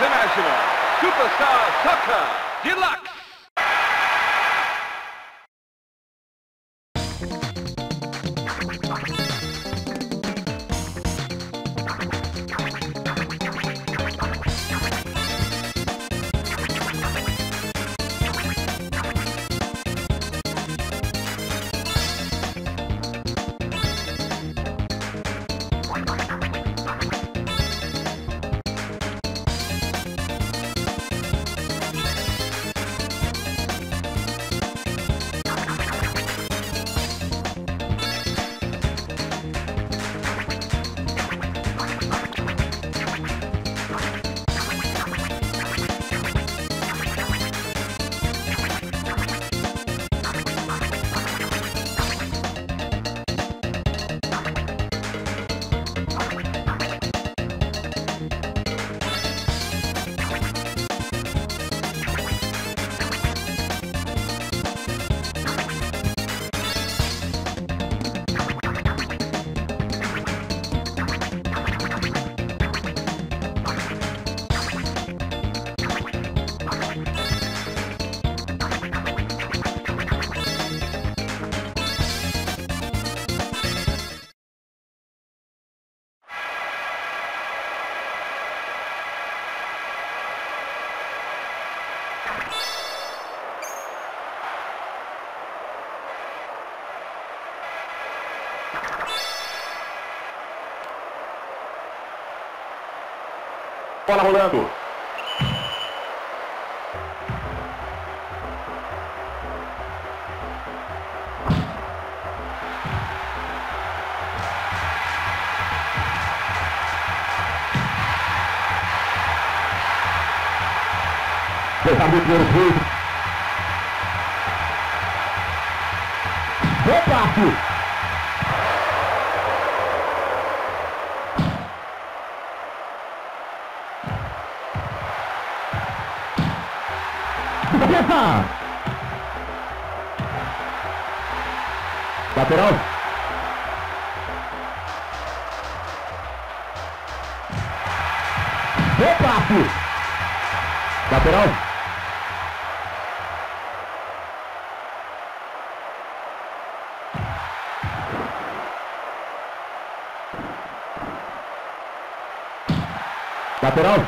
International Superstar Soccer Deluxe. Bola rolando. Deixa muito primeiro fio. Bom passe. Lateral. Bom passe. Lateral. Lateral.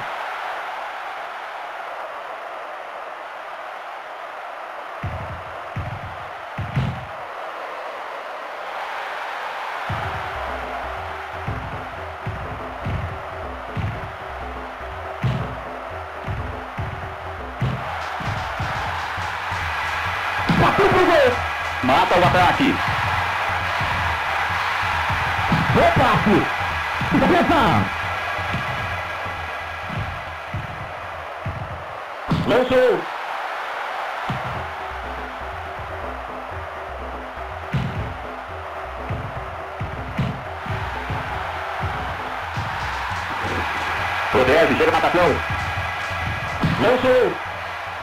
Mata o ataque. Bom passe. Defesa. Lançou. Protege, chega a marcação. Lançou.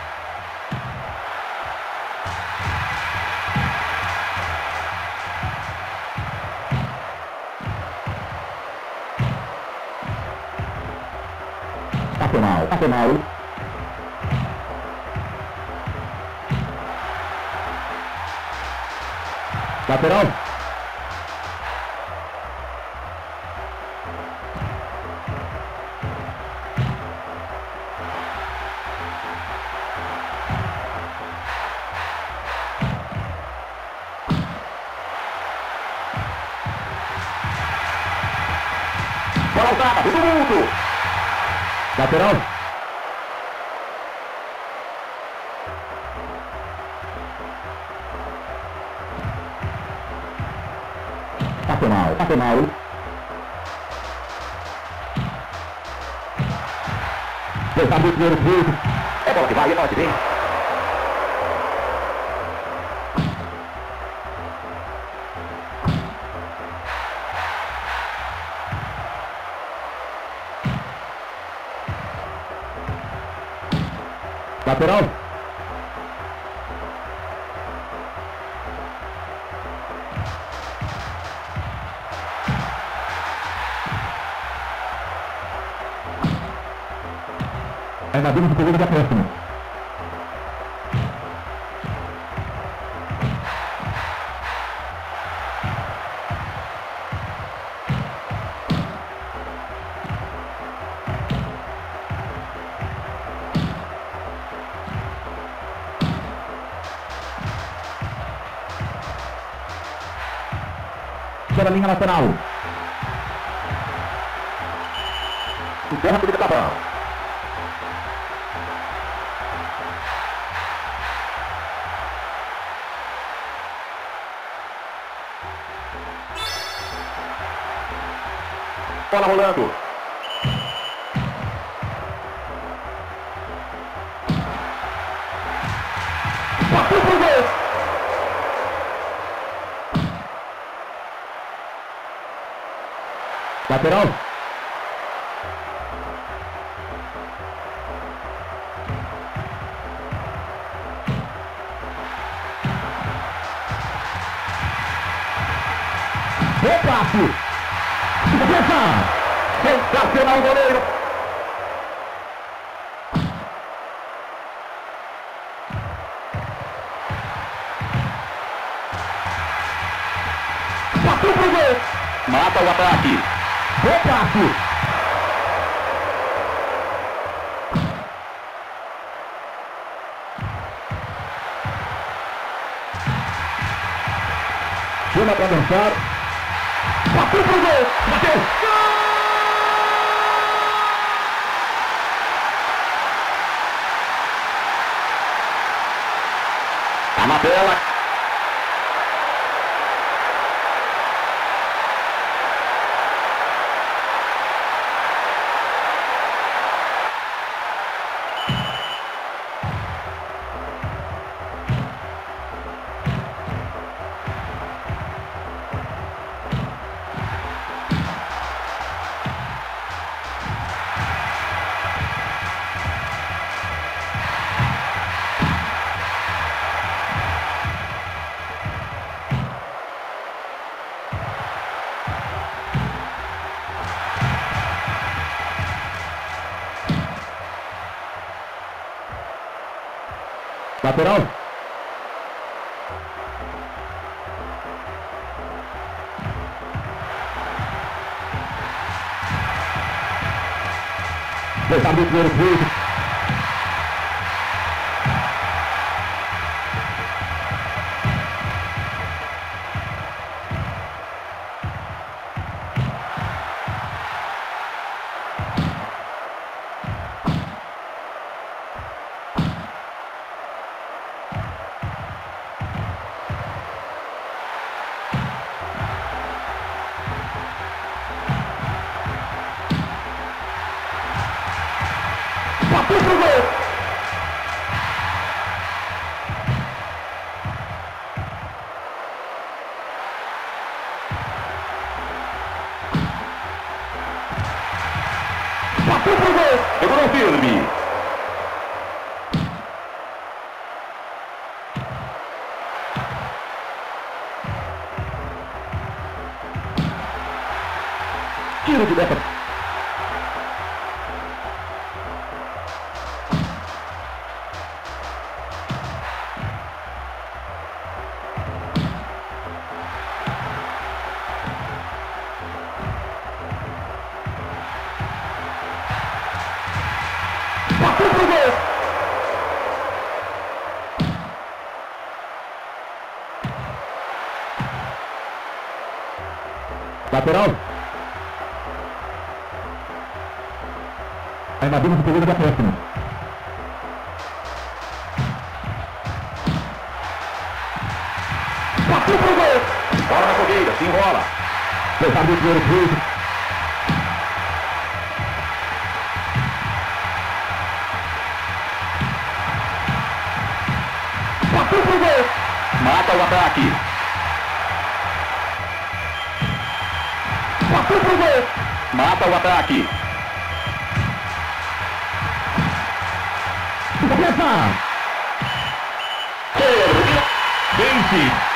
Nacional. Lateral. Bola usada, todo mundo. Lateral. Nacional. Deixa muito primeiro fio. É bola que vai, é bola que vem. Lateral. Ainda temos o período de acréscimo. Pela linha lateral. Encerra por etapa. Bola rolando. Bateu pro gol. Lateral. Bom passe. Defesa. Sensacional o goleiro. Bateu pro gol. Mata o ataque. Bom passe. Chama para dançar. Bateu pro gol. Bateu. Tá na tela. Lateral. Deixa o primeiro vídeo. Bateu pro gol. Bateu pro gol. Segurou firme. Tiro de meta. Bateu pro gol. Lateral. Ainda temos o período de acréscimo. Bateu pro gol. Bola na fogueira, se enrola. Deixa o primeiro vídeo. Bateu pro gol. Mata o ataque. Bateu pro gol. Mata o ataque. Defesa. Vence.